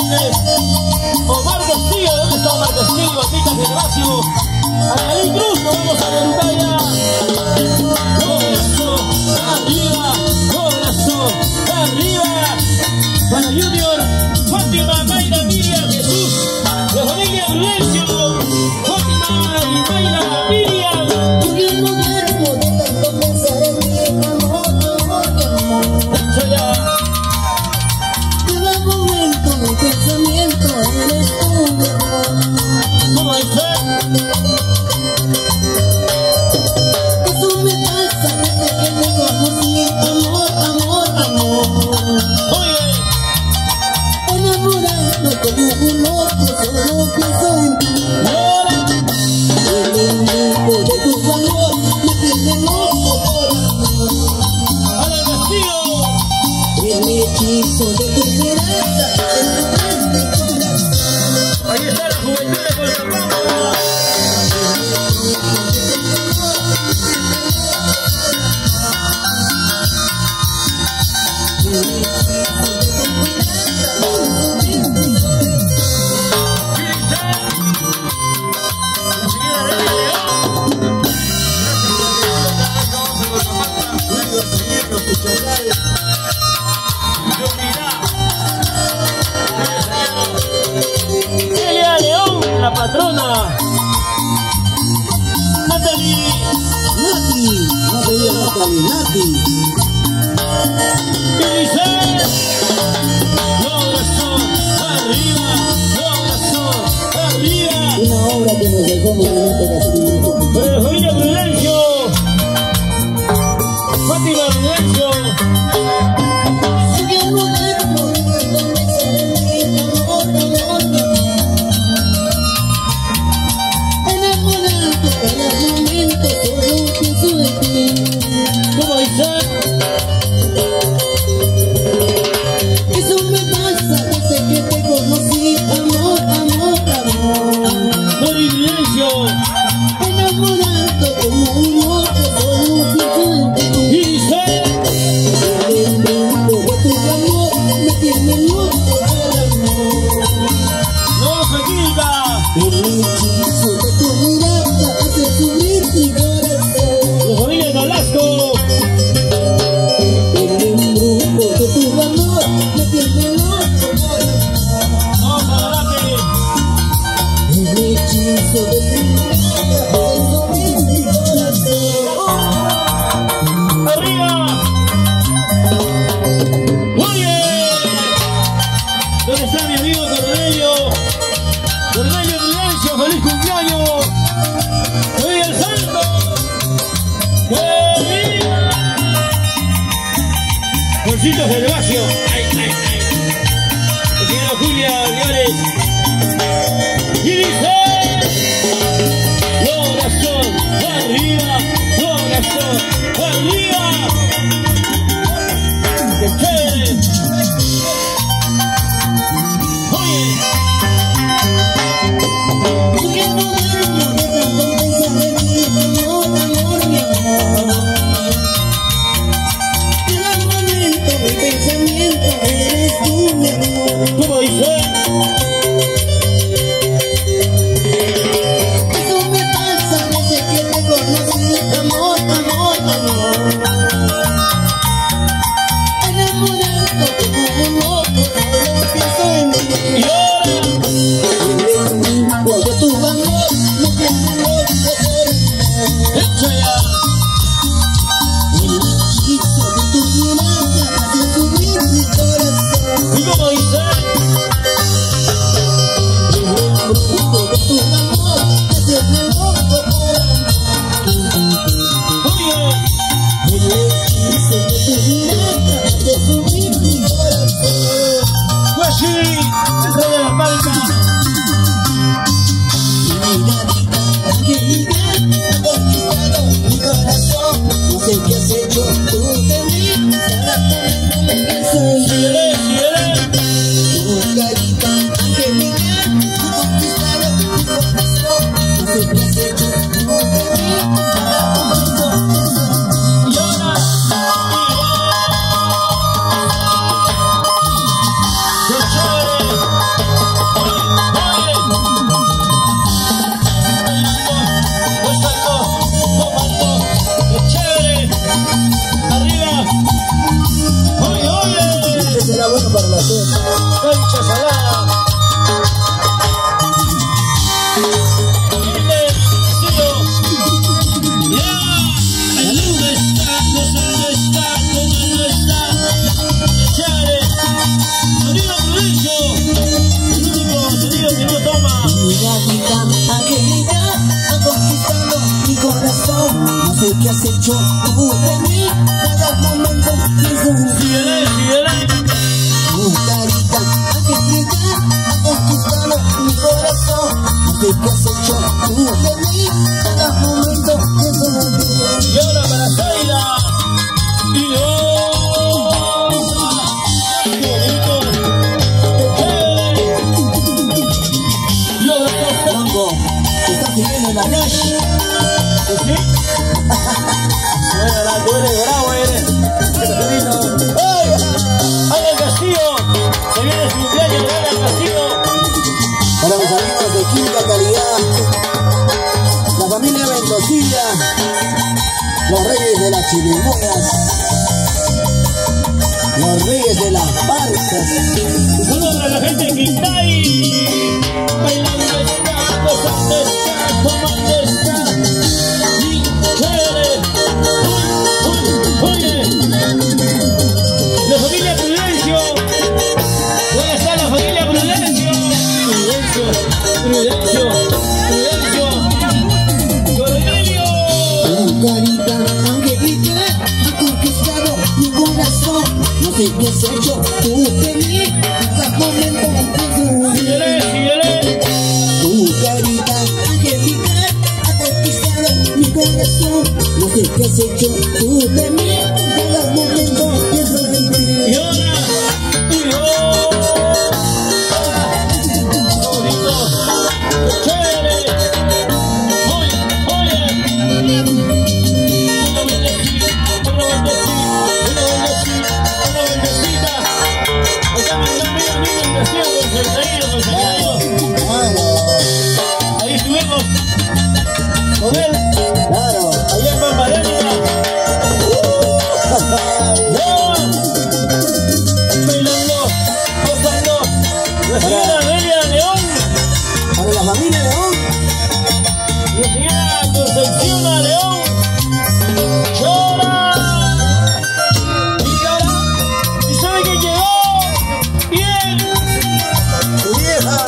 López, Omar Castillo, ¿dónde está Omar Castillo? Anita Gervasio, Analí Cruz, nos vamos a Verutaya. Corazón, arriba, corazón, arriba. Para Junior, Fátima, Mayra, Miriam, Jesús, la familia Prudencio, Fátima y Mayra, Miriam. Yo no duermo de tanto pensar en mi amor, amor. Cada momento mi pensamiento eres tú, mi amor. ¿Cómo dice? Eso me pasa desde que te conocí, amor, amor, amor. Oye, enamorado como un loco, solo pienso en ti. El embrujo de tu valor me tiene loco por amor. Alan Castillo. El hechizo de tu mirada es mi corazón. Ahí está la juventud de Cochabamba. Celia León, la patrona. Natalie. Nati, no veía Natalie, Nati. Y dice: corazón, arriba, corazón, arriba. Una obra que nos dejó Movimiento Castillo. Pero familia Prudencio, Fátima Prudencio. Yo no duermo de tanto pensar en mi amor, amor, amor. Enamorado cada momento, solo pienso en ti. ¿Cómo dice? Eso me pasa desde que te conocí, amor, amor, amor. Mori Prudencio. Enamorado como un loco, solo pienso en ti. Y dice: El embrujo de tu amor me tiene loco por amor. no se quita. El hechizo de tu mirada hace subir mi corazón. La familia Nolasco. El embrujo de tu amor me tiene loco por amor. Vamos adelante. El hechizo de tu mirada hace subir mi corazón. Arriba. Oye, ¿dónde está mi amigo Cornelio? Cornelio Prudencio, feliz cumpleaños. Soy el santo. ¡Que viva! Juancito Gervasio. Ay, ay, ay. La señora Julia Olivares. Y dice: corazón, arriba, corazón, arriba. ¡Qué chévere! Oye, Yo no duermo de tanto pensar en ti, amor, amor, mi amor. Cada momento mi pensamiento eres tú, mi amor. ¿cómo dice? Eso me pasa desde que te conocí, amor, amor, amor. Enamorado como un loco, solo pienso en ti. Y ahora, El embrujo de tu amor me tiene loco por amor. echa ya. El hechizo de tu mirada hace subir mi corazón. ¿Y cómo dice? El embrujo de tu amor me tiene loco por amor. Oye, El hechizo de tu mirada hace subir mi corazón. Guachi, el rey de la palma. Miradita angelical ha conquistado mi corazón. No sé qué has hecho tú de mí, cada momento me pienso en ti. Síguele, síguele. Tu carita angelical ha conquistado mi corazón. No sé qué has hecho tú de mí, cada momento pienso en ti. Y ahora, qué chévere. era bueno para la cena. Concha salada. No sé qué has hecho tú de mí, cada momento pienso. Síguele, síguele. Tu carita angelita ha conquistado mi corazón. No sé qué has hecho tú de mí, cada momento pienso en ti. Y ahora para Zaira. Y Mango, te estás siguiendo en la Nash. ¿Sí? Tú eres bravo, eres. ¡Ay! ¡Alan Castillo! Se viene su cumpleaños de Alan Castillo. Para mis amigos de Quinta Calidad, la familia Mendocilla, los reyes de las chirimoyas, los reyes de las barcas. Un saludo para la gente de Quintay. Bailando está, gozando está, tomando está. Y chévere. Oye. La familia Prudencio. ¿Dónde está la familia Prudencio? Prudencio. Cornelio. Tu carita angelita ha conquistado mi corazón. No sé qué has hecho tú de mí, cada momento pienso. Síguele. Tu carita angelita ha conquistado mi corazón. No sé qué has hecho tú de mí, cada momento pienso en ti. Y ahora. Bonito. Chévere. Oye. Una bendecita. Acá me están viendo con Zairo. Ahí estuvimos con él. Claro. Allá en Bambarena. Bailando, gozando. La señora Delia León. Para la familia León. La señora Concepción León. Llora. Y ahora, ¿y sabe quién llegó? Bien. Tu vieja.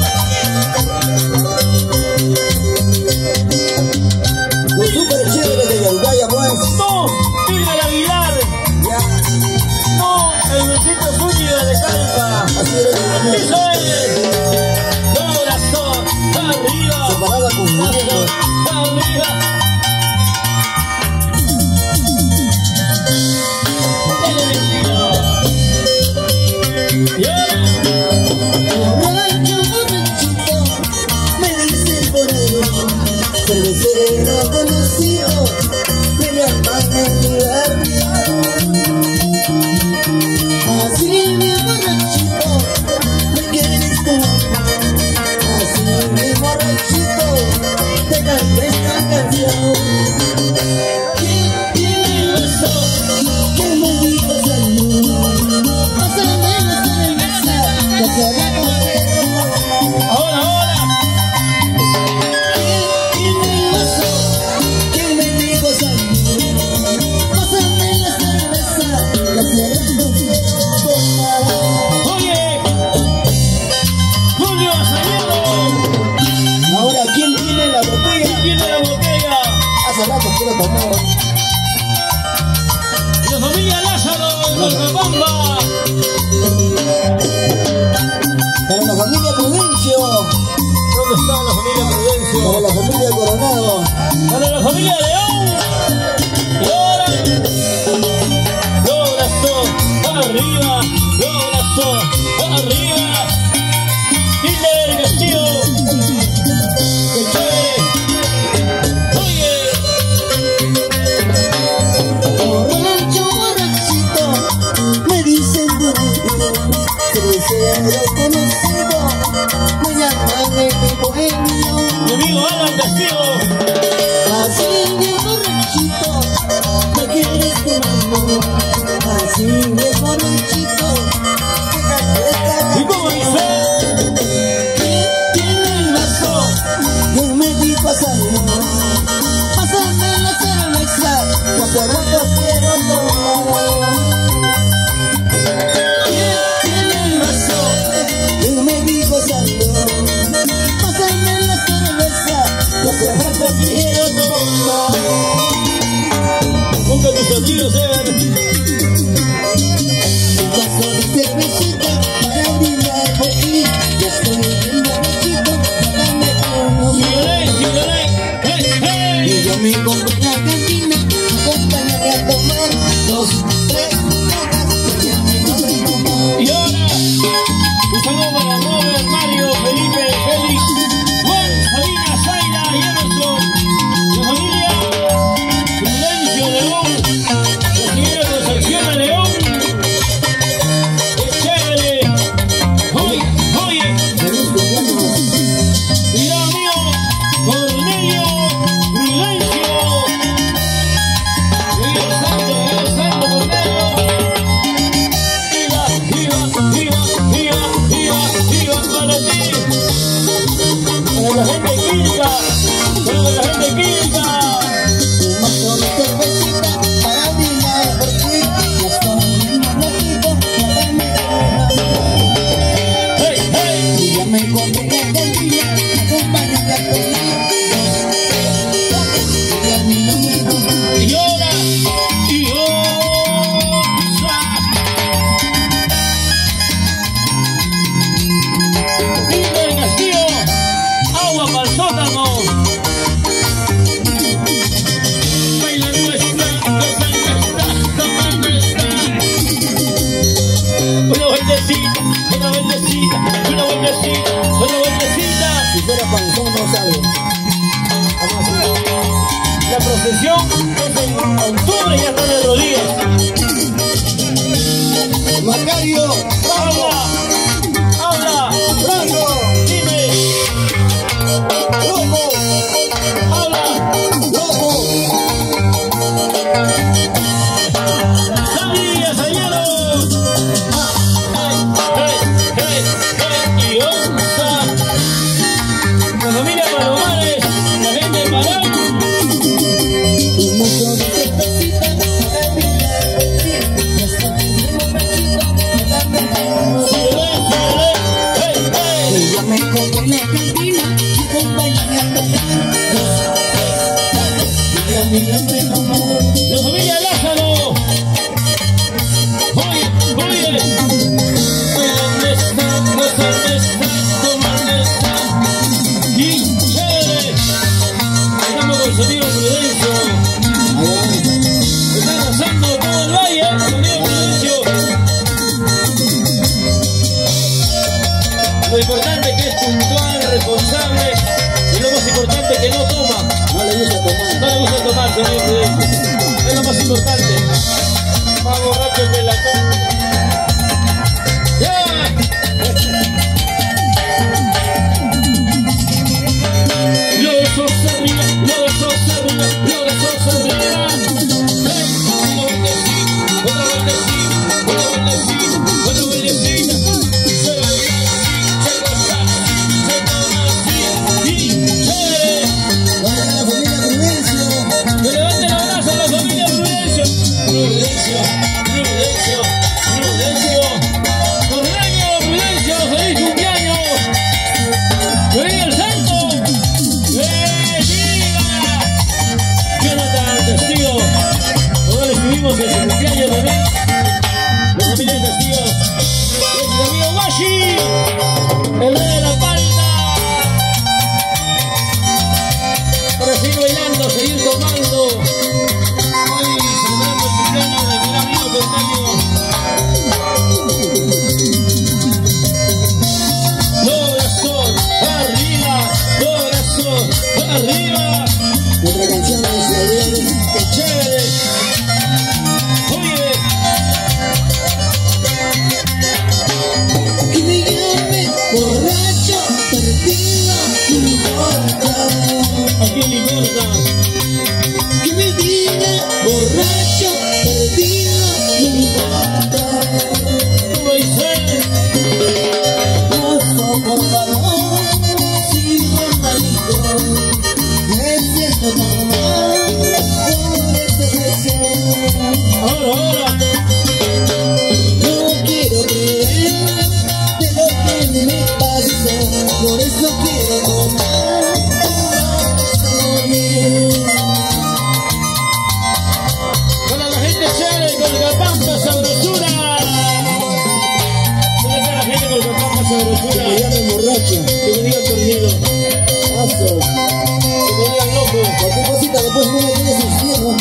Los super chéveres de Yaugaya, pues. No, Miguel Aguilar. Ya, No, el Luisito Zúñiga de Calpa. así eres mi mujer. Eso es. Corazón, arriba. Separada con mi nieto. Arriba. Dale, vecino. Yeah. Borracho, borrachito, me dicen por ahí. Cervecero conocido, me llaman en mi barrio. Así mi borrachito, me quieres como. Así mi borrachito, te canto esta canción. ¿Quién Eso. que me dijo salud? Pásame la cerveza, que queremos. Ahora. ¿Quién me dijo salud? Pásame la cerveza, que queremos. Oye. Julio Azañado. Ahora, ¿quién tiene la botella? Tiene la botella. Hace rato quiero tomar. La familia Lázaro de Cochabamba. Para la familia Prudencio, ¿Dónde está la familia para Prudencio? la familia Coronado, Para la familia León. Y ahora. Los brazos arriba. Los brazos arriba. Hilda del Castillo. Que chévere. Oye. borracho, borrachito, me dicen por ahí. Cervecero conocido, me llaman en mi bohemio. Mi amigo Alan Castillo. Así mi borrachito, me quieres como. Así mi borrachito, viva, viva, viva, viva para ti. Para la gente química, para la gente química. Un montón de cervecita para brindar por ti. Ya estoy más loquito para mirar. Hey, hey. Y ya me encontré la cantina, acompáñame a comer. Y a mí no me gusta. Y ahora, y Vino de Castillo, agua para el sótano. Baila nuestra, nuestra, toma nuestra. Una vueltecita, una vueltecita, una vueltecita, una vueltecita. Si fuera panzón no sale. Vamos a hacer. La procesión es en octubre y ya están de rodillas. Macario, Habla, habla, Franco, dime, loco, habla, loco. sabías ayer. Hey, hey, hey, hey, y onza. La familia Palomares, la gente de Parán. Un montón de cervecita para brindar por ti. Ya estoy borrachito, me da Hey, hey. y ya me encontré en la cantina, acompáñame a tocar. Y a mí no me enamoró. La familia Lázaro. Oye, oye. ¿Dónde está? ¿Dónde está? ¿Dónde está? Y chévere. Estamos con sonido Prudencio. Está pasando todo el valle, sonido Prudencio. Lo importante que es puntual, responsable y lo más importante que no toma. No le gusta tomar. No le gusta tomar, sonido Prudencio. Es lo más importante. Más borracho que la copa. ¡Ya! Los ojos arriba, los ojos arriba, los ojos arriba. ¡Hey! Una vueltecita, otra vueltecita, otra vueltecita, otra vueltecita. Se baila así, se goza, se toma así. Y chévere. Para la familia Prudencio. Que levanten el abrazo a la familia Prudencio. Prudencio, Prudencio, Prudencio. Correño, Prudencio, feliz cumpleaños. ¡Que viva el santo! ¡Que viva! Jonathan Castillo. Ahora le escribimos en su cumpleaños también. La familia Castillo. Es el amigo Washi. El rey de la palma. Para seguir bailando, seguir tomando. Hoy celebrando el cumpleaños de mi amigo Tocayo. Corazón arriba, corazón arriba. Otra canción de Israel. ¡Qué chévere! Oye, Que me llame borracho, perdido, no me importa. ¿a quién le importa? Que me diga borracho, perdido, no me importa. Tú me dices, Ojo, por favor, sigue malito. Me siento tan mal por esta presión. ahora, No quiero creer de lo que me pasó. Por eso quiero tomar. para la gente chévere con Capampa sabrosura. ¿Dónde está la gente con Capampa Que sabrosura? me llame borracho. Que me digan tornido, Paso. que me digan loco. Cualquier cosita después no me tienes sus tierras.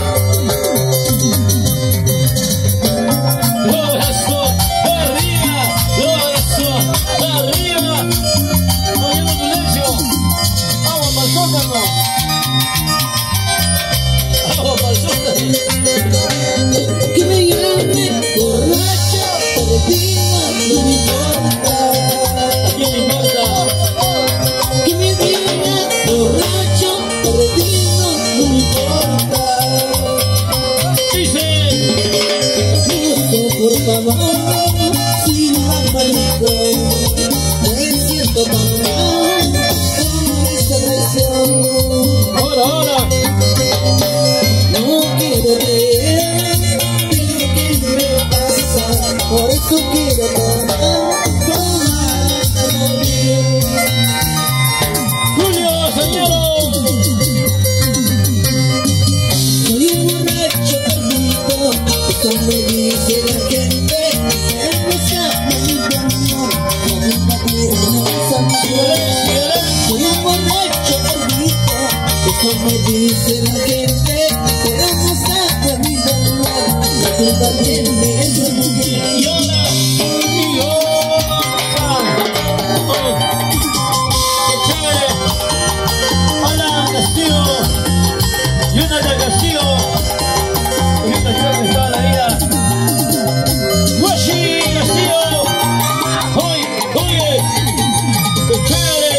Corazón arriba, corazón arriba. Oyendo Prudencio, agua para el sótano. Agua para el sótano. Que me llame borracho, perdido, no me importa. ¿A quién le importa? Que me diga borracho, perdido, no me importa. Dice, Eso, por favor, si no malito, me siento tan mal con esta traición. Ahora. No quiero creer que lo que me pasa, por eso quiero tomar bien. Julio, señor. Soy un borracho perdido, eso me dice la gente, pero no sabe mi amor, no me pasa nada. Soy un borracho perdido, eso me dice la gente, pero no sabe mi dolor, la culpa tiene esa mujer. Y ahora. ¡Qué chévere! Hola, Castillo. Jonathan Castillo. Esta creo que toda la vida. Washi Castillo. Oye, qué chévere.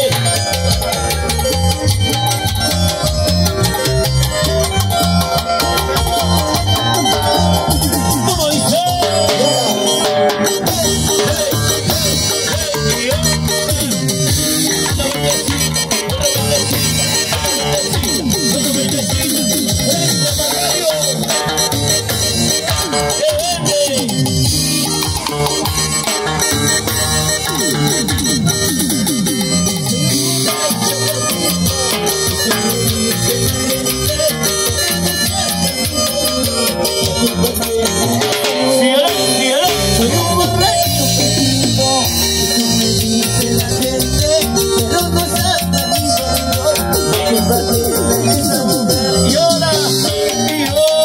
¿Cómo dice? Soy un borracho perdido, eso me dice la gente, pero no sabe mi dolor, la culpa tiene esa mujer. Yola y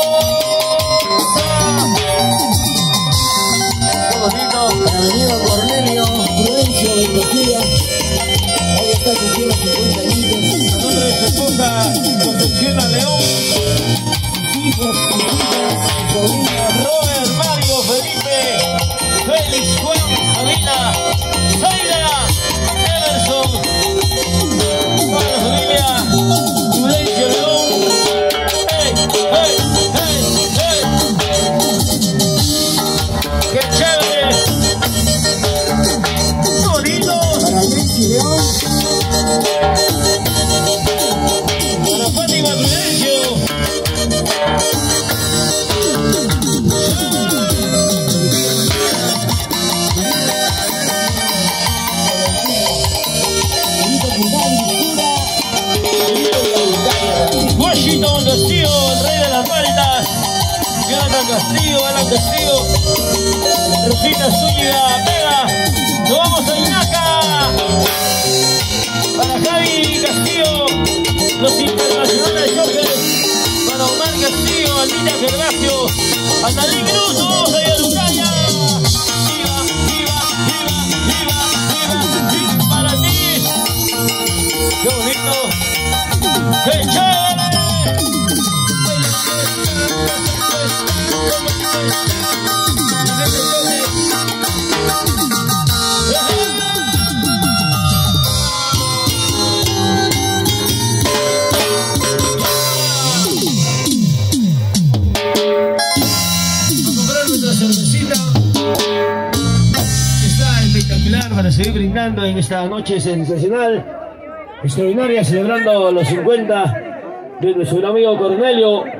qué bonito. Para mi amigo Cornelio Prudencio Bendocía, hoy está cumpliendo 50 años. A nombre de su esposa Concepción León, Mis hijos, mis hijas, mis sobrinas, Robert, Mario, Felipe, Félix, Juan, Sabina, Zaira, Emerson, toda la familia, Prudencio León. ¡Hey! ¡Qué chévere! ¡Qué bonito! para Luis y León, Para Fátima Prudencio. Washington Castillo, el rey de las Maltas. Jonathan Castillo, Alan Castillo, Rosita Zúñiga Vega. Nos vamos a Inaca. Para Javi Castillo, los internacionales Jokers. Para Omar Castillo, Almita Gervasio, Analí Cruz, vamos a Yarucaya. Viva para ti. Qué bonito. ¡Qué chévere! Para seguir brindando en esta noche sensacional, extraordinaria, celebrando los 50 de nuestro amigo Cornelio